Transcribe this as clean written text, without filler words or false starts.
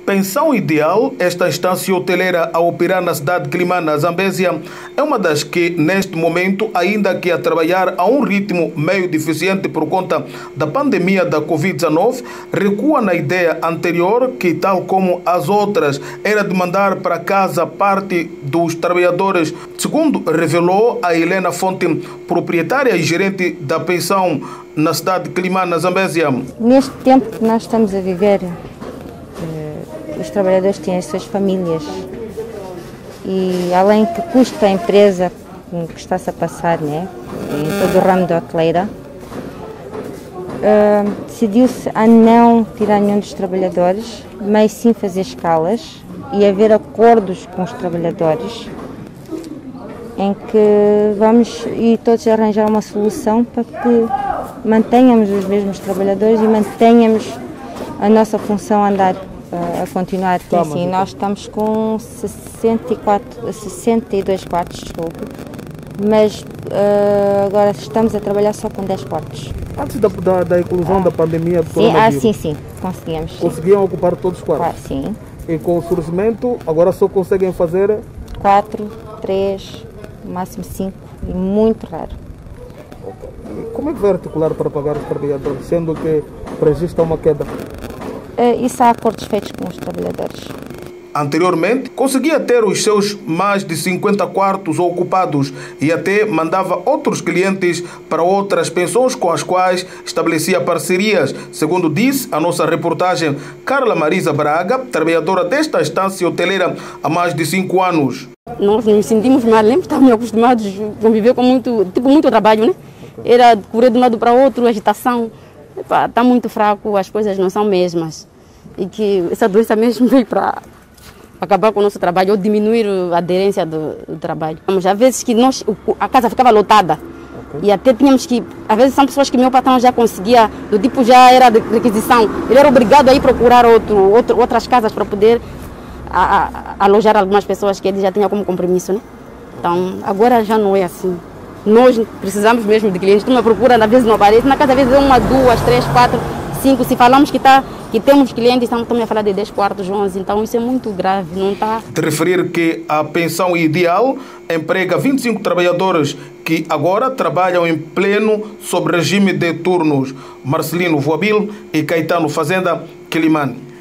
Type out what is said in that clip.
Pensão Ideal, esta instância hoteleira a operar na cidade de Quelimane, Zambésia, é uma das que, neste momento, ainda que a trabalhar a um ritmo meio deficiente por conta da pandemia da Covid-19, recua na ideia anterior que, tal como as outras, era de mandar para casa parte dos trabalhadores, segundo revelou a Helena Fonte, proprietária e gerente da pensão na cidade de Quelimane, Zambésia. Neste tempo que nós estamos a viver, os trabalhadores têm as suas famílias e além que custa a empresa que está-se a passar, né, em todo o ramo da hoteleira, decidiu-se a não tirar nenhum dos trabalhadores, mas sim fazer escalas e haver acordos com os trabalhadores em que vamos e todos arranjar uma solução para que mantenhamos os mesmos trabalhadores e mantenhamos a nossa função a andar, a continuar assim. Nós estamos com 62 quartos, desculpe, mas agora estamos a trabalhar só com 10 quartos. Antes da inclusão da pandemia do coronavírus? Sim, conseguíamos. Conseguiam ocupar todos os quartos? Sim. E com o surgimento, agora só conseguem fazer? 4, 3, no máximo 5, e muito raro. Como é que vai articular para pagar os trabalhadores, sendo que registra uma queda? Isso há acordos feitos com os trabalhadores. Anteriormente, conseguia ter os seus mais de 50 quartos ocupados e até mandava outros clientes para outras pensões com as quais estabelecia parcerias, segundo disse a nossa reportagem Carla Marisa Braga, trabalhadora desta estância hoteleira há mais de 5 anos. Nós nos sentimos mal, né? Estávamos acostumados a conviver com muito trabalho, né? Era correr de um lado para o outro, agitação. Está muito fraco, as coisas não são mesmas. E que essa doença mesmo veio para acabar com o nosso trabalho ou diminuir a aderência do trabalho. Às vezes que a casa ficava lotada e até tínhamos que, às vezes são pessoas que meu patrão já conseguia, do tipo já era de requisição, ele era obrigado a ir procurar outras casas para poder alojar algumas pessoas que ele já tinha como compromisso, né? Então agora já não é assim. Nós precisamos mesmo de clientes, uma procura às vezes não aparece, na casa às vezes é 1, 2, 3, 4, 5, se falamos que temos clientes, estamos a falar de 10 quartos, 11, então isso é muito grave, não está... De referir que a pensão ideal emprega 25 trabalhadores que agora trabalham em pleno sob regime de turnos. Marcelino Voabil e Caetano Fazenda, Quelimane.